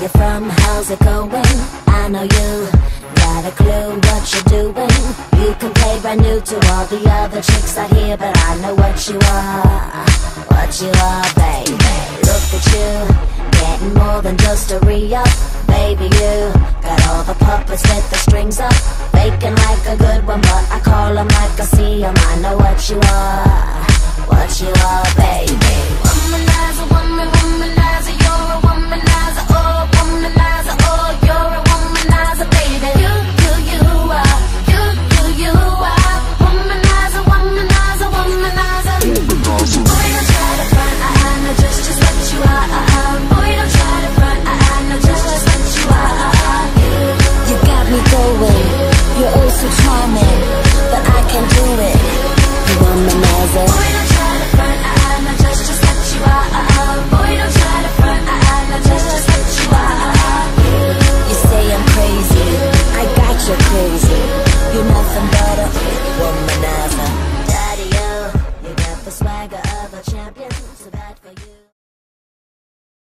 you from? How's it going? I know you got a clue what you're doing. You can play brand new to all the other chicks out here, but I know what you are, baby. Look at you, getting more than just a re-up. Baby, you got all the puppets with the strings up, faking like a good one, but I call them like I see them. I know what you are, baby. Womanizer, womanizer, you're a womanizer, oh, womanizer, oh, you're a womanizer, baby. You are, you are, womanizer, womanizer, womanizer. Boy, don't try to front, I know just what you are. Boy, don't try to front, I know just what you are. You got me going, you're oh so charming, but I can't do it. You womanizer. Boy, don't try to front, I know just what you are. Boy, don't try to front, I know just what you are. You say I'm crazy, I got you crazy. You're nothing but a womanizer.